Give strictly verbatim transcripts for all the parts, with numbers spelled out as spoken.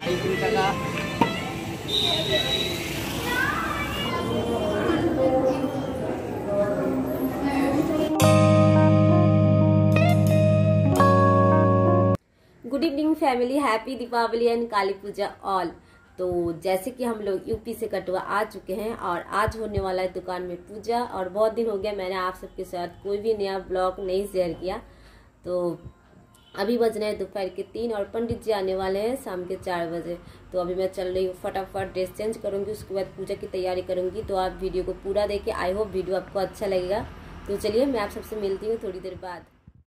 Good evening family, happy Deepawali and Kali Puja all. तो जैसे कि हम लोग यूपी से कटवा आ चुके हैं और आज होने वाला है दुकान में पूजा। और बहुत दिन हो गया मैंने आप सबके साथ कोई भी नया ब्लॉग नहीं शेयर किया। तो अभी बज रहे हैं दोपहर के तीन और पंडित जी आने वाले हैं शाम के चार बजे। तो अभी मैं चल रही हूँ, फटाफट ड्रेस चेंज करूँगी, उसके बाद पूजा की तैयारी करूँगी। तो आप वीडियो को पूरा देखिए, आई होप वीडियो आपको अच्छा लगेगा। तो चलिए मैं आप सबसे मिलती हूँ थोड़ी देर बाद।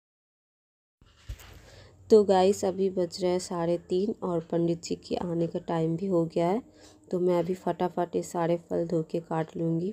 तो गाइस अभी बज रहे हैं साढ़े तीन और पंडित जी के आने का टाइम भी हो गया है। तो मैं अभी फटाफट ये सारे फल धो के काट लूँगी।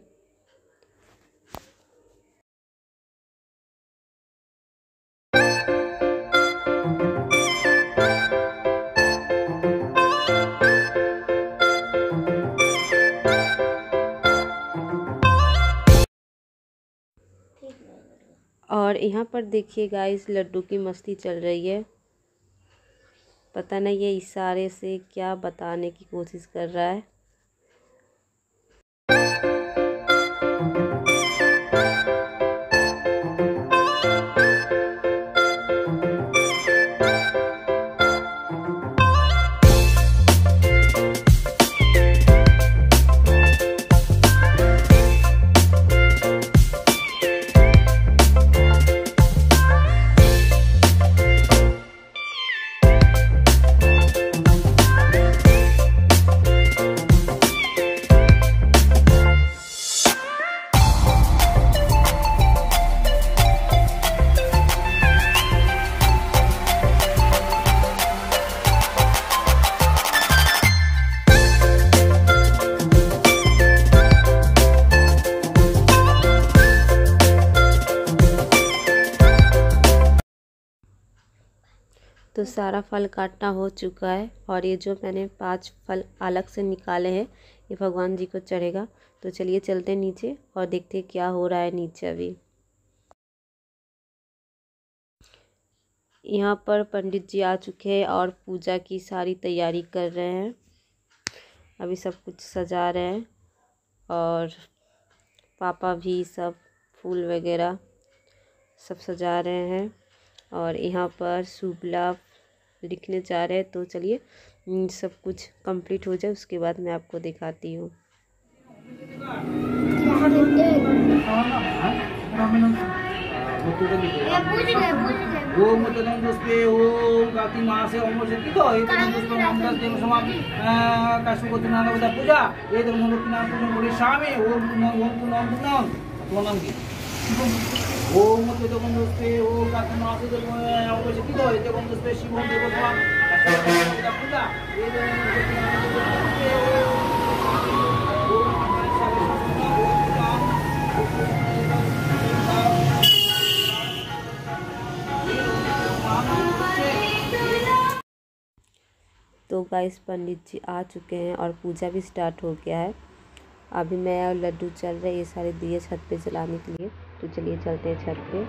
और यहाँ पर देखिए गाइस लड्डू की मस्ती चल रही है। पता नहीं ये इशारे से क्या बताने की कोशिश कर रहा है। तो सारा फल काटना हो चुका है और ये जो मैंने पांच फल अलग से निकाले हैं ये भगवान जी को चढ़ेगा। तो चलिए चलते हैं नीचे और देखते हैं क्या हो रहा है नीचे। अभी यहाँ पर पंडित जी आ चुके हैं और पूजा की सारी तैयारी कर रहे हैं। अभी सब कुछ सजा रहे हैं और पापा भी सब फूल वगैरह सब सजा रहे हैं। और यहाँ पर शुभ लाभ लिखने जा रहे हैं। तो चलिए सब कुछ कंप्लीट हो जाए उसके बाद मैं आपको दिखाती हूँ। ओम तेजोगंधस्ते ओम कातमासे अवशितो तेजोगंधस्ते शिवों देवस्वाम पूजा तो गाइस पंडित जी आ चुके हैं और पूजा भी स्टार्ट हो गया है। अभी मैं और लड्डू चल रहे ये सारे दिए छत पे जलाने के लिए। तो चलिए चलते हैं छत पे।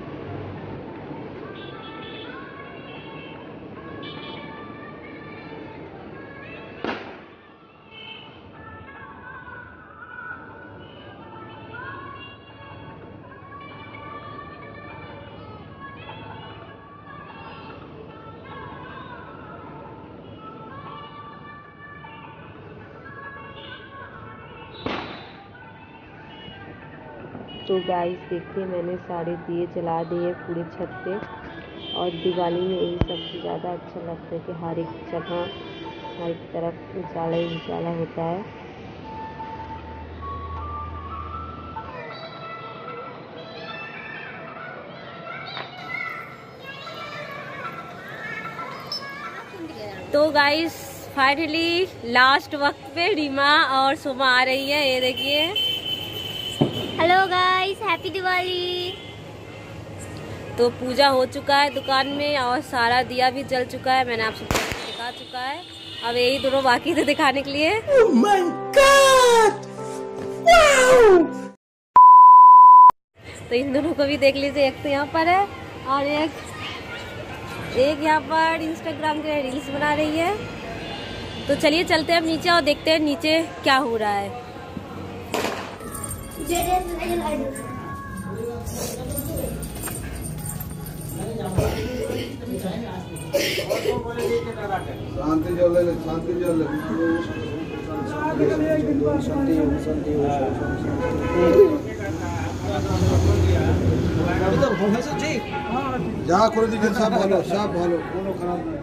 तो गाइस देखिए मैंने सारे दिए जला दिए पूरे छत पे। और दिवाली में यही सबसे ज़्यादा अच्छा लगता है कि हर एक जगह हर एक तरफ उजाला ही उजाला होता है। तो गाइस फाइनली लास्ट वक्त पे रीमा और सोमा आ रही है। ये देखिए। Hello guys, happy Diwali. तो पूजा हो चुका है दुकान में और सारा दिया भी जल चुका है। मैंने आप सबको दिखा चुका है। अब यही दोनों बाकी थे दिखाने के लिए। Oh my God! Wow! तो इन दोनों को भी देख लीजिए। एक तो यहाँ पर है और एक एक यहाँ पर इंस्टाग्राम के रील्स बना रही है। तो चलिए चलते हैं अब नीचे और देखते हैं नीचे क्या हो रहा है। शांति जल शांति जल যা করে দিবেন সব ভালো সব ভালো কোনো খারাপ না।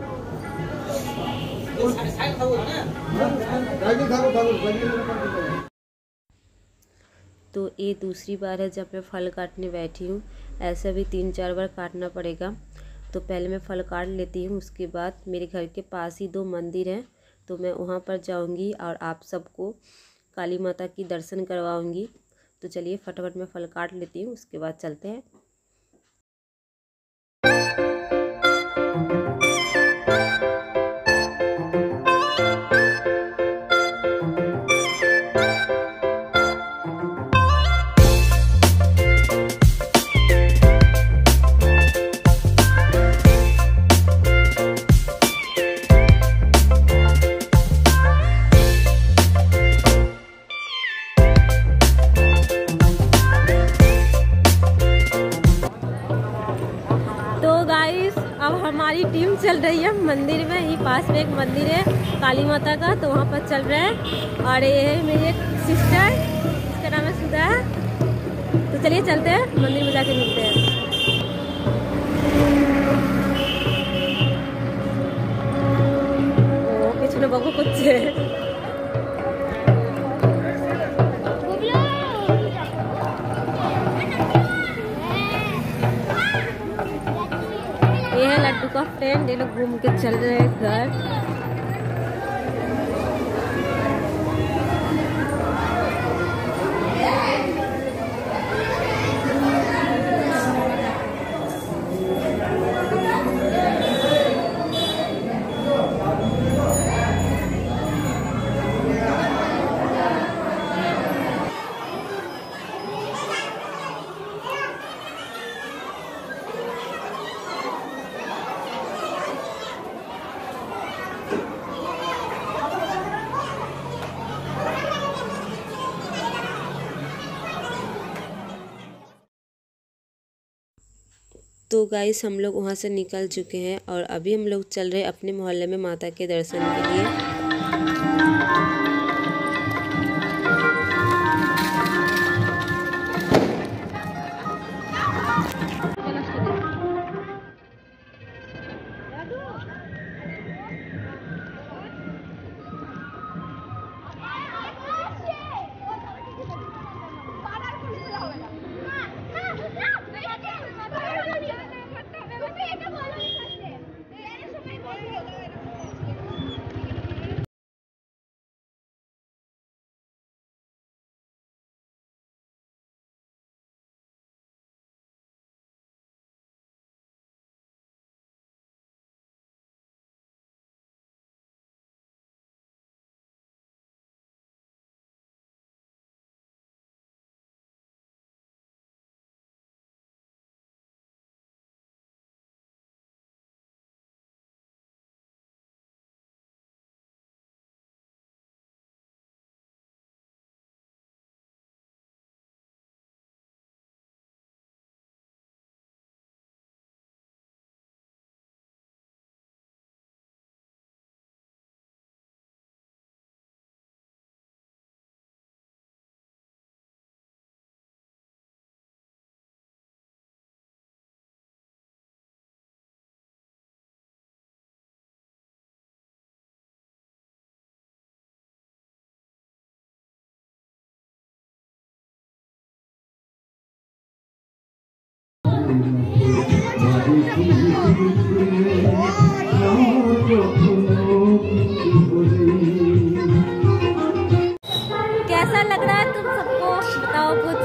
तो ये दूसरी बार है जब मैं फल काटने बैठी हूँ। ऐसा भी तीन चार बार काटना पड़ेगा। तो पहले मैं फल काट लेती हूँ, उसके बाद मेरे घर के पास ही दो मंदिर हैं तो मैं वहाँ पर जाऊँगी और आप सबको काली माता की दर्शन करवाऊँगी। तो चलिए फटाफट मैं फल काट लेती हूँ, उसके बाद चलते हैं। अब हमारी टीम चल रही है मंदिर में। ही पास में एक मंदिर है काली माता का, तो वहाँ पर चल रहे हैं। और ये है मेरी एक सिस्टर, इसका नाम है सुधा। तो चलिए चलते हैं, मंदिर में जाके मिलते हैं। ओ पिछले बाबू कुछ लड्डू का फ्रेंड, ये लोग घूम के चल रहे हैं घर। तो गाइस हम लोग वहाँ से निकल चुके हैं और अभी हम लोग चल रहे अपने मोहल्ले में माता के दर्शन के लिए। कैसा लग रहा है तुम सबको, बताओ कुछ।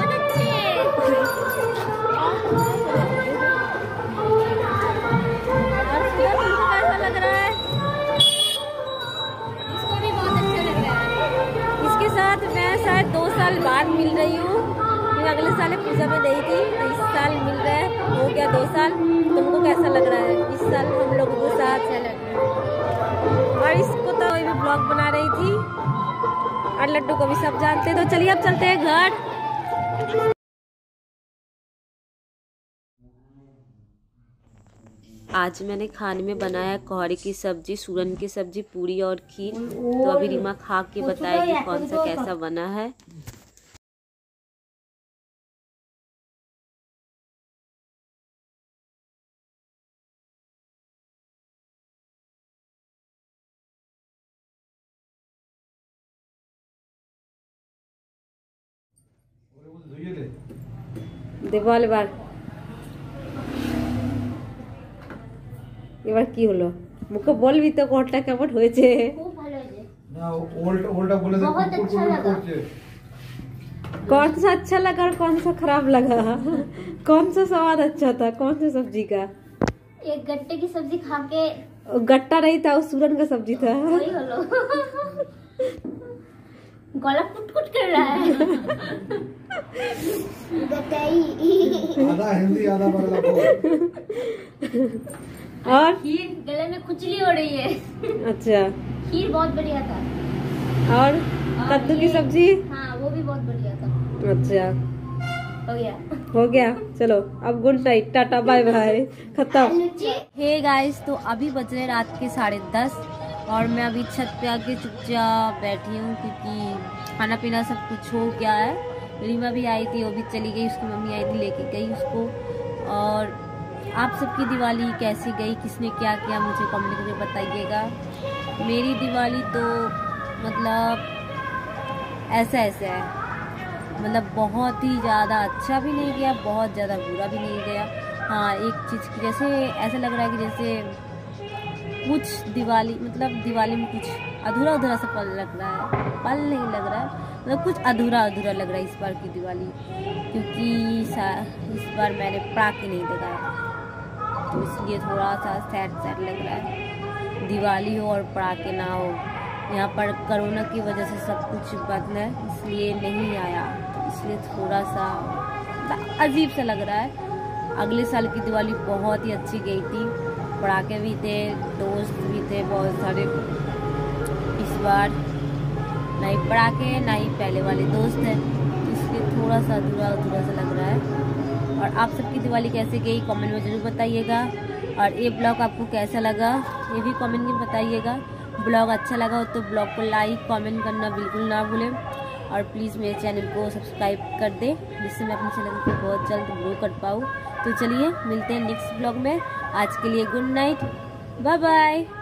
कैसा लग रहा है? इसको भी बहुत अच्छा लग रहा है। इसके साथ मैं शायद दो साल बाद मिल रही हूँ। अगले साल पूजा में गई थी, तो इस साल मिल रहा है, हो गया दो साल। तुमको कैसा लग रहा है इस साल हम लोगों के साथ? और इसको तो लड्डू को भी सब जानते हैं। तो चलिए अब चलते हैं घर। आज मैंने खाने में बनाया कोहरे की सब्जी, सूरन की सब्जी, पूरी और खीर। तो अभी रीमा खा के बताएगी कौन सा कैसा बना है। দেওয়াল এবার এবার কি হলো মুখে বলবি তো কোনটা কেমন হয়েছে। খুব ভালো হয়েছে না ওল্ড ওল্ডটা বলে দে बहुत अच्छा लगा। कौन सा अच्छा लगा और कौन सा खराब लगा? कौन सा स्वाद अच्छा था कौन सा सब्जी का? एक गट्टे की सब्जी खा के गट्टा नहीं था, वो सूरन का सब्जी था। वही हलो गला कुट कुट कर रहा है। आधा हिंदी आधा बांग्ला बोल। और खीर गले में खुजली हो रही है। अच्छा खीर बहुत बढ़िया था। और कद्दू की सब्जी? हाँ वो भी बहुत बढ़िया था। अच्छा हो गया हो गया। चलो अब good night, tata bye bye, खत्म। हे गाइस, तो अभी बज रहे रात के साढ़े दस और मैं अभी छत पे आके चुपचाप बैठी हूँ क्योंकि खाना पीना सब कुछ हो गया है। रीमा भी आई थी, वो भी चली गई, उसकी मम्मी आई थी लेके गई उसको। और आप सबकी दिवाली कैसी गई, किसने क्या किया मुझे कमेंट करके बताइएगा। मेरी दिवाली तो मतलब ऐसा ऐसा है, मतलब बहुत ही ज़्यादा अच्छा भी नहीं गया, बहुत ज़्यादा बुरा भी नहीं गया। हाँ एक चीज़ की जैसे ऐसा लग रहा है कि जैसे कुछ दिवाली मतलब दिवाली में कुछ अधूरा अधूरा सा पल लग रहा है, पल नहीं लग रहा है, मतलब कुछ अधूरा अधूरा लग रहा है इस बार की दिवाली, क्योंकि इस बार मैंने पटाखे नहीं लगाया तो इसलिए थोड़ा सा सैड सैड लग रहा है। दिवाली हो और पटाखे ना हो, यहाँ पर कोरोना की वजह से सब कुछ बंद है इसलिए नहीं आया, तो इसलिए थोड़ा सा अजीब सा लग रहा है। अगले साल की दिवाली बहुत ही अच्छी गई थी, पटाखे भी थे, दोस्त भी थे बहुत सारे। इस बार ना ही पटाखे ना ही पहले वाले दोस्त हैं, तो इसलिए थोड़ा सा अधूरा अधूरा सा लग रहा है। और आप सबकी दिवाली कैसे गई कमेंट में ज़रूर बताइएगा। और ये ब्लॉग आपको कैसा लगा ये भी कमेंट में बताइएगा। ब्लॉग अच्छा लगा हो तो ब्लॉग को लाइक कमेंट करना बिल्कुल ना भूलें। और प्लीज़ मेरे चैनल को सब्सक्राइब कर दें जिससे मैं अपने चैनल को बहुत जल्द ग्रो कर पाऊँ। तो चलिए मिलते हैं नेक्स्ट ब्लॉग में। आज के लिए गुड नाइट, बाय बाय।